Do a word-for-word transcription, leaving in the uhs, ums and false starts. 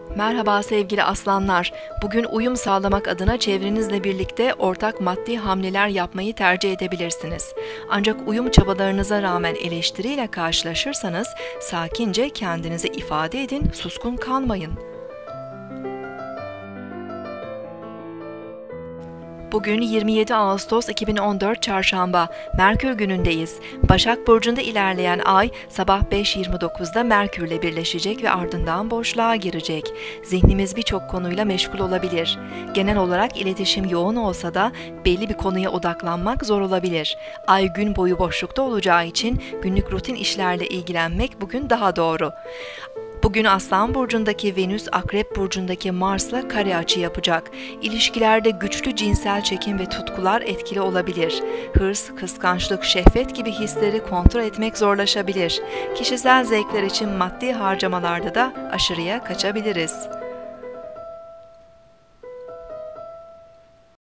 Merhaba sevgili aslanlar. Bugün uyum sağlamak adına çevrenizle birlikte ortak maddi hamleler yapmayı tercih edebilirsiniz. Ancak uyum çabalarınıza rağmen eleştiriyle karşılaşırsanız sakince kendinizi ifade edin, suskun kalmayın. Bugün yirmi yedi Ağustos iki bin on dört Çarşamba, Merkür günündeyiz. Başak Burcu'nda ilerleyen ay sabah beş yirmi dokuzda Merkür'le birleşecek ve ardından boşluğa girecek. Zihnimiz birçok konuyla meşgul olabilir. Genel olarak iletişim yoğun olsa da belli bir konuya odaklanmak zor olabilir. Ay gün boyu boşlukta olacağı için günlük rutin işlerle ilgilenmek bugün daha doğru. Bugün Aslan Burcu'ndaki Venüs, Akrep Burcu'ndaki Mars'la kare açı yapacak. İlişkilerde güçlü cinsel çekim ve tutkular etkili olabilir. Hırs, kıskançlık, şehvet gibi hisleri kontrol etmek zorlaşabilir. Kişisel zevkler için maddi harcamalarda da aşırıya kaçabiliriz.